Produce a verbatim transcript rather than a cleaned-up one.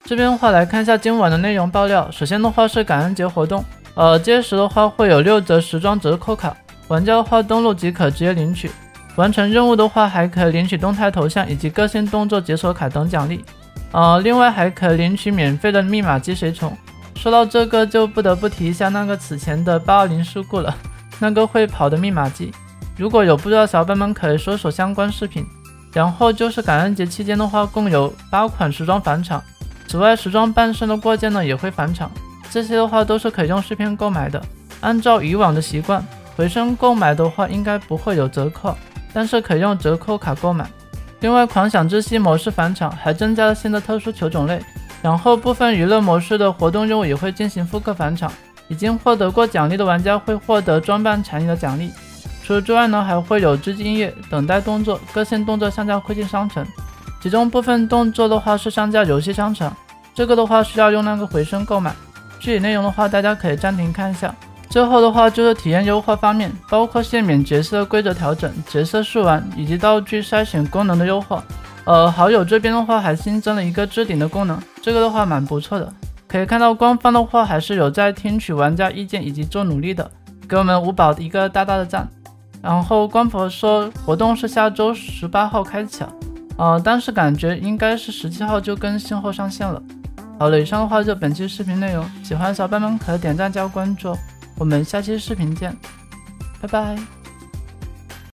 这边的话来看一下今晚的内容爆料，首先的话是感恩节活动，呃，届时的话会有六折时装折扣卡，玩家的话登录即可直接领取。完成任务的话还可以领取动态头像以及个性动作解锁卡等奖励，呃，另外还可以领取免费的密码积水宠。说到这个就不得不提一下那个此前的八二零事故了，那个会跑的密码机，如果有不知道小伙伴们可以搜索相关视频。然后就是感恩节期间的话共有八款时装返场，此外时装半身的过件呢也会返场，这些的话都是可以用视频购买的。按照以往的习惯，回声购买的话应该不会有折扣，但是可以用折扣卡购买。另外狂想之息模式返场还增加了新的特殊球种类，然后部分娱乐模式的活动任务也会进行复刻返场，已经获得过奖励的玩家会获得装扮产业的奖励。除此之外呢，还会有致敬音乐、等待动作、个性动作上架推进商城，其中部分动作的话是上架游戏商城，这个的话需要用那个回声购买，具体内容的话大家可以暂停看一下。最后的话就是体验优化方面，包括限免角色的规则调整、角色试玩以及道具筛选功能的优化。呃，好友这边的话还新增了一个置顶的功能，这个的话蛮不错的。可以看到官方的话还是有在听取玩家意见以及做努力的，给我们五宝一个大大的赞。然后官方说活动是下周十八号开启了，呃，但是感觉应该是十七号就更新后上线了。好了，以上的话就本期视频内容，喜欢的小伙伴们可以点赞加关注，我们下期视频见，拜拜。